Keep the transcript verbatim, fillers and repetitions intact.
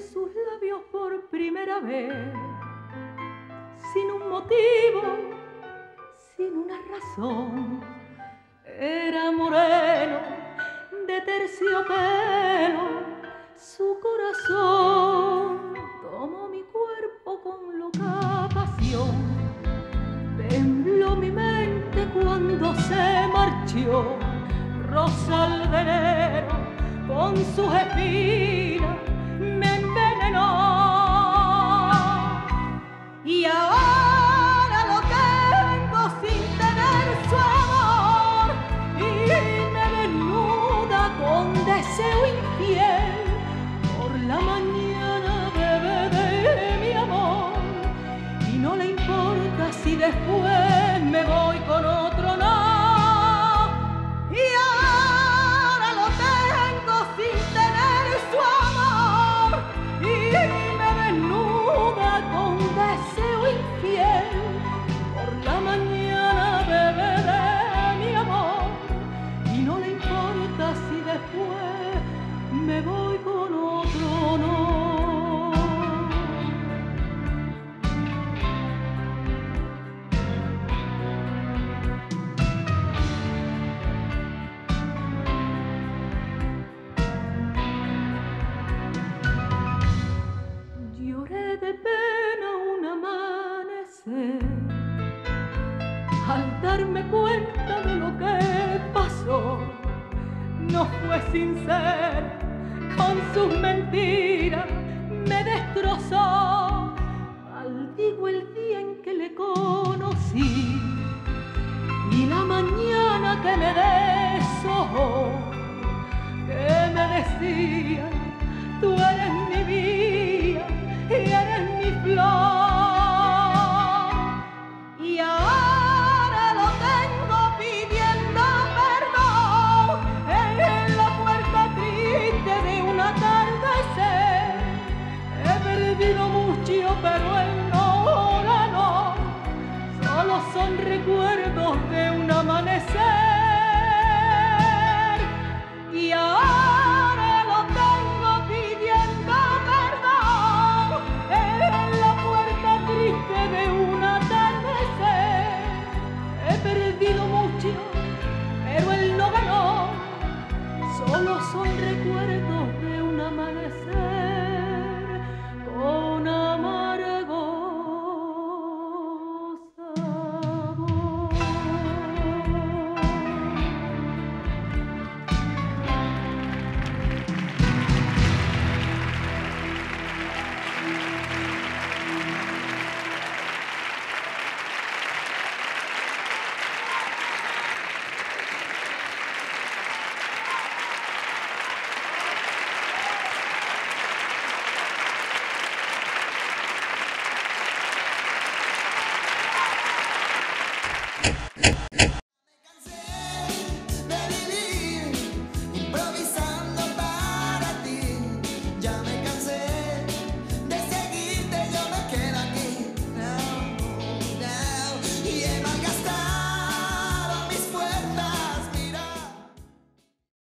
sus labios por primera vez, sin un motivo, sin una razón. Era moreno, de terciopelo, su corazón tomó mi cuerpo con loca pasión. Tembló mi mente cuando se marchó, rosa al veneno con sus espinas me envenenó. Y ahora lo tengo sin tener su amor y me desnuda con deseo infiel. Por la mañana bebe de mi amor y no le importa si después me voy con otro, no. Y ahora lo tengo sin tener su amor y me desnuda con deseo infiel. Por la mañana bebe de mi amor y no le importa si después me voy con otro, no. Lloré de pena un amanecer al darme cuenta de lo que pasó. No fue sincera, con sus mentiras me destrozó. Maldigo el día en que le conocí y la mañana que me deshojó, que me decía: tú eres mi vida y eres mi flor. Y ahora lo tengo pidiendo perdón en la puerta triste de un atardecer. He perdido mucho, pero él no, ahora no. Solo son recuerdos de un amanecer. Y ahora lo tengo pidiendo perdón en la puerta triste de un atardecer. He perdido mucho, pero él no ganó. Solo son recuerdos de un amanecer. Oh,